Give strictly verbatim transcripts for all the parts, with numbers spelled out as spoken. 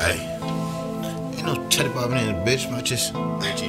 Hey, ain't no teddy bobbing in the bitch, my just Richie.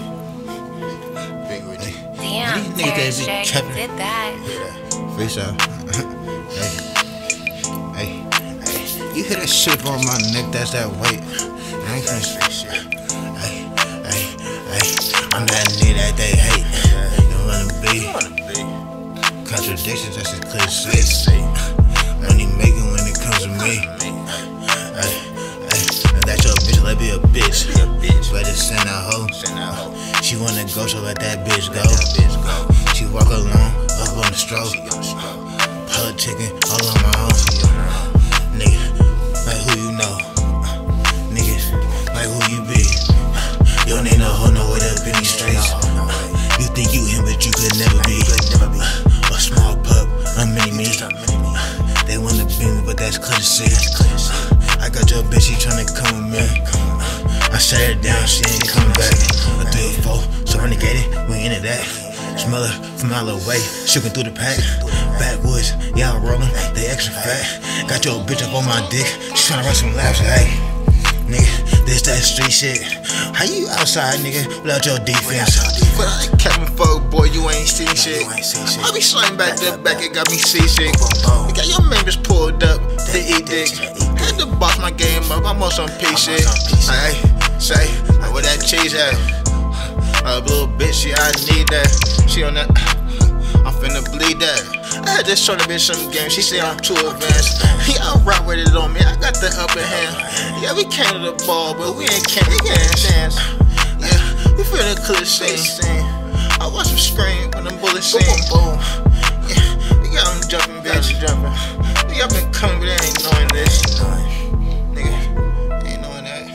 Big Richie. Damn, these niggas Terry that be Shay, capping. did that. Freestyle. Hey, hey, hey. You hear that shit on my neck? That's that weight. I ain't finna street shit. Hey, hey, hey. I'm that nigga that they hate. You wanna be? Contradictions, that's as clear as say. Money making when it comes to me. Hey, hey. That your bitch, let be a bitch. Better send a hoe. She wanna go, so let that bitch go. She walk alone, up on the stroke. Politicking all on my own. Nigga, like who you know. Niggas, like who you be. You don't need no hoe, no way up in these streets. You think you him, but you could never be. A small pup, a mini me. They wanna be me, but that's clear to see. I got your bitch, she tryna come with me. I shut her down, she ain't coming back. A three or four, so renegade it, we ain't into that. Smell her from all the way, shookin' through the pack. Backwoods, yeah, I'm rollin', they extra fat. Got your bitch up on my dick, she tryna run some laps. Hey, nigga, this that street shit. How you outside, nigga, without your defense? But I ain't capping fuck, boy, you ain't seen shit. I be sliding back to back, it got me seasick. You got your members pulled up, they eat dick. Had to box my game up, I'm on some P shit. Hey, say, where that cheese at? A little bitch, yeah, I need that. She on that, I'm finna bleed that. I had to show the bitch some game, she say I'm too advanced. Yeah, I'm right with it on me, I got the upper hand. Yeah, we came to the ball, but we ain't came to dance. Yeah, we finna clear scene. I watch them scream when them bullets sing. Yeah, we got them jumping, bitch. We got been coming, but they ain't knowing this. Nigga, ain't knowing that.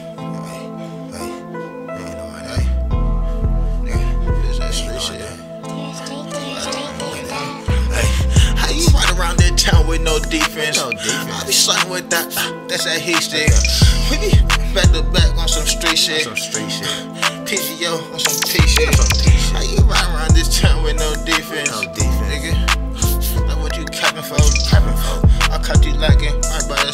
Ain't knowing that. Nigga, this that street shit. Hey, how you ride around that town with no defense? I be sliding with that, that's that heat stick. We be back to back on some street shit. P G O on some P shit. How you ride around this town with no defense? Nigga, like what you capping for? I caught you lacking, right by